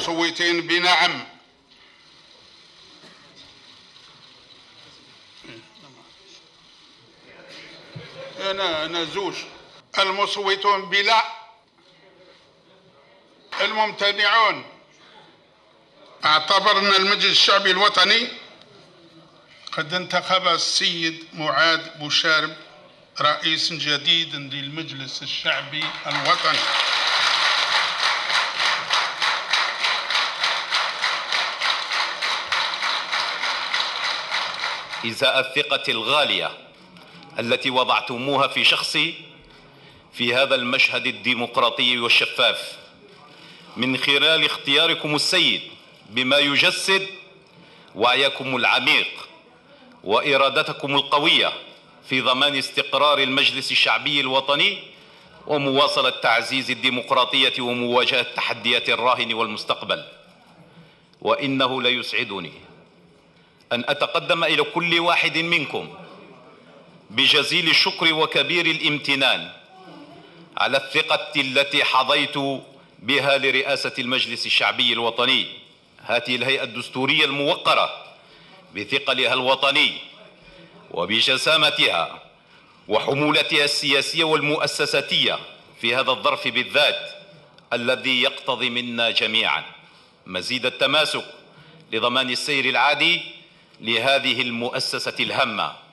المصوتين بنعم. أنا زوج. المصوتون بلا. الممتنعون. اعتبرنا المجلس الشعبي الوطني قد انتخب السيد معاذ بوشارب رئيسا جديدا للمجلس الشعبي الوطني. إزاء الثقة الغالية التي وضعتموها في شخصي في هذا المشهد الديمقراطي والشفاف من خلال اختياركم السيد بما يجسد وعيكم العميق وإرادتكم القوية في ضمان استقرار المجلس الشعبي الوطني ومواصلة تعزيز الديمقراطية ومواجهة تحديات الراهن والمستقبل. وإنه ليسعدني أن أتقدم إلى كل واحد منكم بجزيل الشكر وكبير الامتنان على الثقة التي حظيت بها لرئاسة المجلس الشعبي الوطني، هذه الهيئة الدستورية الموقرة بثقلها الوطني وبجسامتها وحمولتها السياسية والمؤسساتية في هذا الظرف بالذات الذي يقتضي منا جميعا مزيد التماسك لضمان السير العادي لهذه المؤسسة الهامة.